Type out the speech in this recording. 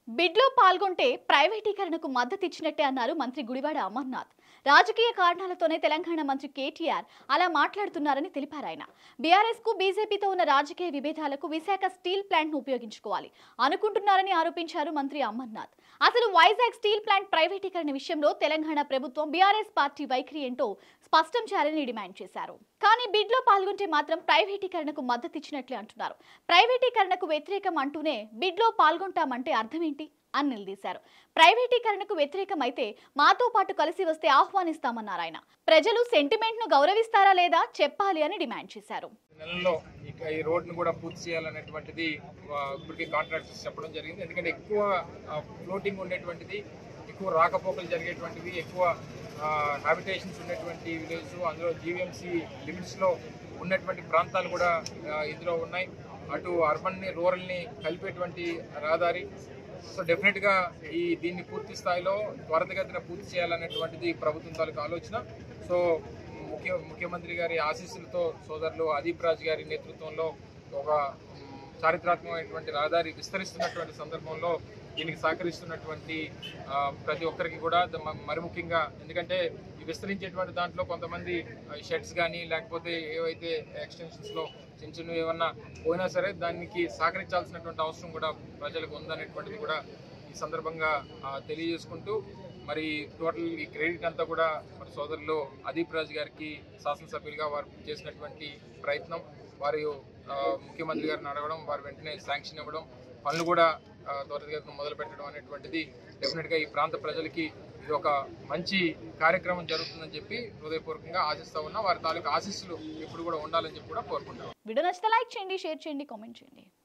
బిడ్లో పాల్గొంటే ప్రైవేటీకరణకు మద్దతు ఇచ్చినట్టే అన్నారు మంత్రి గుడివాడ అమర్నాథ్. రాజకీయ కారణాలతోనే తెలంగాణ మంత్రి కేటీఆర్ అలా మాట్లాడుతున్నారని తెలిపారు. ఆయన బీఆర్ఎస్ కు బీజేపీతో ఉన్న రాజకీయ విభేదాలకు విశాఖ స్టీల్ ప్లాంట్ ను ఉపయోగించుకోవాలి అనుకుంటున్నారని ఆరోపించారు మంత్రి అమర్నాథ్. అసలు వైజాగ్ స్టీల్ ప్లాంట్ ప్రైవేటీకరణ విషయంలో తెలంగాణ ప్రభుత్వం బీఆర్ఎస్ పార్టీ వైఖరి ఏంటో స్పష్టం చేయాలని డిమాండ్ చేశారు. కానీ బిడ్లో పాల్గొంటే మాత్రం ప్రైవేటీకరణకు మద్దతు ఇచ్చినట్లే అంటున్నారు. ప్రైవేటీకరణకు వ్యతిరేకం అంటూనే బిడ్లో పాల్గొంటామంటే అర్థం ఏంటి అని నిలదీశారు. ప్రైవేటీకరణకు వ్యతిరేకం అయితే మాతో పాటు కలిసి వస్తే ఆహ్వానిస్తామన్నారు ఆయన. ప్రజలు సెంటిమెంట్ ను గౌరవిస్తారా లేదా చెప్పాలి అని డిమాండ్ చేశారు. నెలలో ఈ రోడ్ను కూడా పూర్తి చేయాలనేటువంటిది ఇప్పటికే కాంట్రాక్టర్స్ చెప్పడం జరిగింది. ఎందుకంటే ఎక్కువ ఫ్లోటింగ్ ఉండేటువంటిది, ఎక్కువ రాకపోకలు జరిగేటువంటివి, ఎక్కువ హ్యాబిటేషన్స్ ఉన్నటువంటి విలేజ్, అందులో జీవీఎంసీ లిమిట్స్లో ఉన్నటువంటి ప్రాంతాలు కూడా ఇందులో ఉన్నాయి. అటు అర్బన్ని రూరల్ని కలిపేటువంటి రహదారి. సో డెఫినెట్గా దీన్ని పూర్తి స్థాయిలో త్వరితగతిన పూర్తి చేయాలనేటువంటిది ప్రభుత్వం తాలూకు ఆలోచన. సో ముఖ్యమంత్రి గారి ఆశీస్సులతో సోదరులు అదీప్ రాజ్ గారి నేతృత్వంలో ఒక చారిత్రాత్మకమైనటువంటి రహదారి విస్తరిస్తున్నటువంటి సందర్భంలో దీనికి సహకరిస్తున్నటువంటి ప్రతి ఒక్కరికి కూడా మరి ముఖ్యంగా, ఎందుకంటే ఈ విస్తరించేటువంటి దాంట్లో కొంతమంది షెడ్స్ కానీ లేకపోతే ఏవైతే ఎక్స్టెన్షన్స్లో చిన్న చిన్నవి ఏమన్నా పోయినా సరే దానికి సహకరించాల్సినటువంటి అవసరం కూడా ప్రజలకు ఉందనేటువంటిది కూడా ఈ సందర్భంగా తెలియజేసుకుంటూ, మరి టోటల్ ఈ క్రెడిట్ అంతా కూడా మరి సోదరులు అదీప్ రాజ్ గారికి శాసనసభ్యులుగా వారు చేసినటువంటి ప్రయత్నం, వారు ముఖ్యమంత్రి గారిని అడగడం, వారు వెంటనే శాంక్షన్ ఇవ్వడం, పనులు కూడా త్వరితగతిన మొదలు పెట్టడం అనేటువంటిది డెఫినెట్గా ఈ ప్రాంత ప్రజలకి ఇది ఒక మంచి కార్యక్రమం జరుగుతుందని చెప్పి హృదయపూర్వకంగా ఆశిస్తా ఉన్నా. వారి తాలూకు ఆశీస్సులు ఎప్పుడు కూడా ఉండాలని చెప్పి కూడా కోరుకుంటాం. వీడియో నచ్చితే లైక్ చేయండి, షేర్ చేయండి, కామెంట్ చేయండి.